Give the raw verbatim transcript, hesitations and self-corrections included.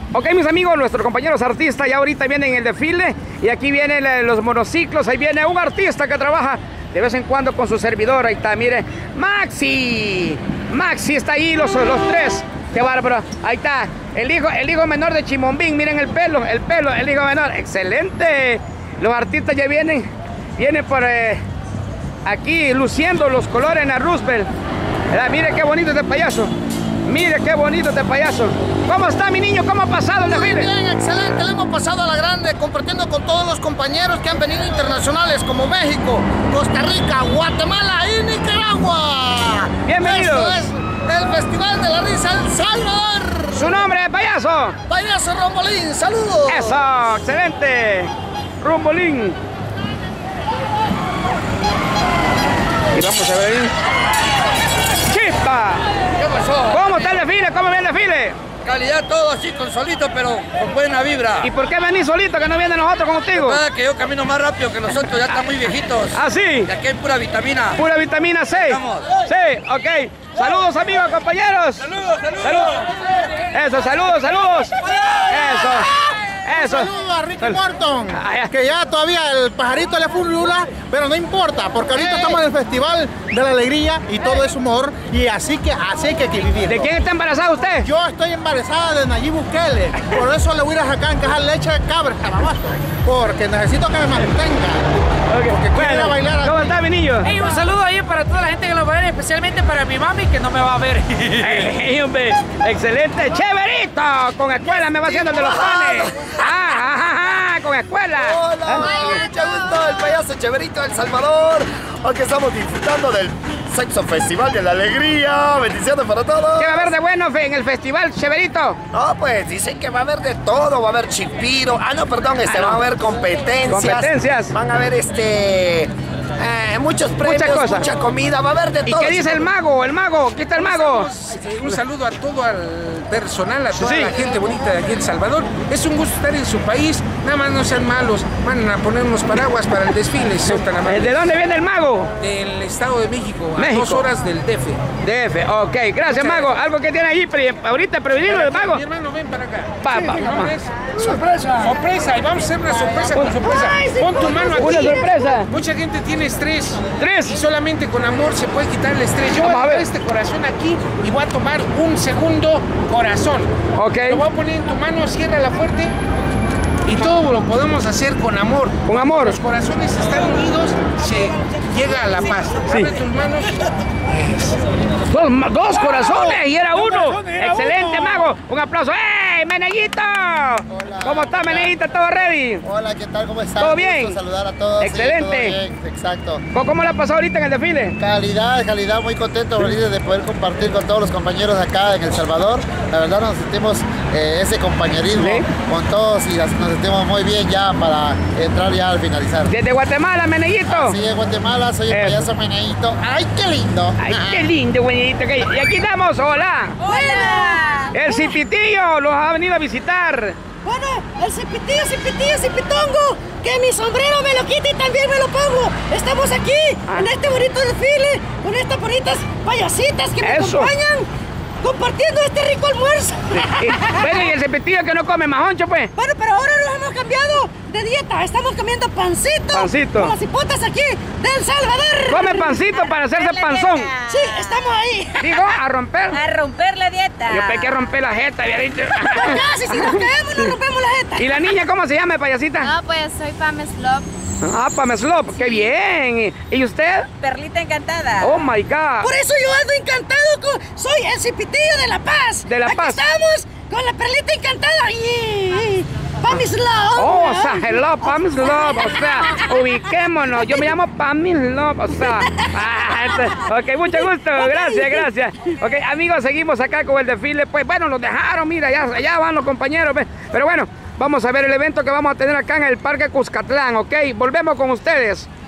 Ok, mis amigos, nuestros compañeros artistas ya ahorita vienen en el desfile. Y aquí vienen eh, los monociclos. Ahí viene un artista que trabaja de vez en cuando con su servidor. Ahí está, mire, Maxi. Maxi está ahí, los, los tres. Qué bárbaro. Ahí está, el hijo, el hijo menor de Chimombín. Miren el pelo, el pelo, el hijo menor. Excelente. Los artistas ya vienen, vienen por eh, aquí luciendo los colores en la Roosevelt. ¿Verdad? Mire qué bonito este payaso. Mire qué bonito este payaso. ¿Cómo está, mi niño? ¿Cómo ha pasado el desfile? Muy bien, excelente. Le hemos pasado a la grande, compartiendo con todos los compañeros que han venido internacionales como México, Costa Rica, Guatemala y Nicaragua. Bienvenidos. Esto es el Festival de la Risa El Salvador. ¿Su nombre, payaso? Payaso Rombolín, saludos. Eso, excelente. Rombolín. Y vamos a ver ahí. ¡Chispa! ¿Qué pasó? ¿Cómo está el desfile? ¿Cómo viene el desfile? Calidad todo así, con solito, pero con buena vibra. ¿Y por qué venís solito que no vienen nosotros contigo? Nada, que yo camino más rápido que nosotros, ya están muy viejitos. ¿Ah, sí? Y aquí hay pura vitamina. Pura vitamina C. Vamos. Sí, ok. Saludos, amigos, compañeros. Saludos, saludos. Saludos. Eso, saludos, saludos. Eso. Eso. Saludos a Ricky Morton, Ah, ya. que ya todavía el pajarito le furula, pero no importa, porque ahorita estamos en el Festival de la Alegría y todo es humor, y así que así que hay que vivirlo. ¿De quién está embarazada usted? Yo estoy embarazada de Nayib Bukele, por eso le voy a ir a sacar en caja leche de cabra, calabazo, porque necesito que me mantenga. Okay. Porque quiero ir a bailar aquí. ¿Cómo está, mi niño? Hey, un saludo ahí para toda la gente que lo va a ver, especialmente para mi mami que no me va a ver. Hey, hombre, excelente, chéverito, con escuela me va haciendo el de los panes. Ah, ah, ah, ah, con escuela. Hola, Ah. mucho gusto, el payaso Cheverito El Salvador. Aquí estamos disfrutando del Sexo Festival de la Alegría. Bendiciones para todos. ¿Qué va a haber de bueno en el festival, chéverito? No, pues dicen que va a haber de todo. Va a haber chipiro. Ah, no, perdón, este, Ah, no. va a haber competencias. Competencias. Van a haber este. eh, muchos premios, Muchas cosas. mucha comida. Va a haber de ¿Y todo. qué dice el mago? El mago, aquí está el mago. Un saludo a todo el personal, a toda Sí. la gente bonita de aquí en El Salvador. Es un gusto estar en su país. Nada más no sean malos. Van a poner unos paraguas para el desfile. Si son tan amables. ¿De dónde viene el mago? Del Estado de México, a México. dos horas del D F. D F, ok, gracias, mago. ¿Algo que tiene ahí pre- ahorita prevenido el mago? Mi hermano, ven para acá. Pa, pa, Mi pa. nombre es- Sorpresa. Sorpresa. Y vamos a hacer una sorpresa con sorpresa. Pon tu mano aquí. Una sorpresa. Mucha gente tiene estrés. Tres. Y solamente con amor se puede quitar el estrés. Yo voy Vamos a a ver. poner este corazón aquí y voy a tomar un segundo corazón. Ok. Lo voy a poner en tu mano, ciérrala fuerte. Y todo lo podemos hacer con amor. Con amor. Los corazones están unidos, se llega a la paz. Abre tus manos. Dos, dos corazones y era uno. Excelente, mago. Un aplauso. ¡Ey, Meneguito! ¿Cómo está, Meneguito? ¿Todo ready? Hola, ¿qué tal? ¿Cómo están? ¿Todo Un bien? gusto saludar a todos. Sí, Excelente. todo bien, exacto. ¿Cómo, cómo le ha pasado ahorita en el desfile? Calidad, calidad, muy contento, felices de poder compartir con todos los compañeros acá en El Salvador. La verdad nos sentimos eh, ese compañerismo Sí. con todos y nos sentimos muy bien ya para entrar ya al finalizar. Desde Guatemala, Meneguito. Sí, en Guatemala, soy el Eso. payaso Meneguito. ¡Ay, qué lindo! Ay, qué lindo, Meneguito. Y aquí estamos, hola. ¡Hola! El Cipitillo los ha venido a visitar. Bueno, el cipitillo, cipitillo, cipitongo, que mi sombrero me lo quite y también me lo pongo. Estamos aquí Ah. en este bonito desfile con estas bonitas payasitas que me Eso. acompañan compartiendo este rico almuerzo. Y, bueno, y el Cipitillo que no come majoncho, pues. Bueno, pero ahora nos hemos cambiado de dieta. Estamos comiendo pancito. Pancito. Con las hipotas aquí de El Salvador. Come pancito para hacerse panzón. Sí, estamos ahí. Digo, a romper. A romper la dieta. Yo pensé que romper la jeta, había dicho. Casi, si nos caemos nos rompemos la jeta. ¿Y la niña cómo se llama, payasita? No, pues soy Pam Slop, Ah, Pam Slop, qué bien. ¿Y usted? perlita encantada. Oh my God. Por eso yo ando encantado con... Soy el cipitillo de La Paz. De La Aquí Paz. estamos con la perlita encantada. Y... Pam Slop. Oh, o sea, hello, Pam Slop, o sea, ubiquémonos, yo me llamo Pam Slop, o sea, ah, este, ok, mucho gusto, gracias, gracias. Ok, amigos, seguimos acá con el desfile, pues bueno, los dejaron, mira, ya, allá van los compañeros, ¿ves? Pero bueno, vamos a ver el evento que vamos a tener acá en el Parque Cuscatlán, ok, volvemos con ustedes.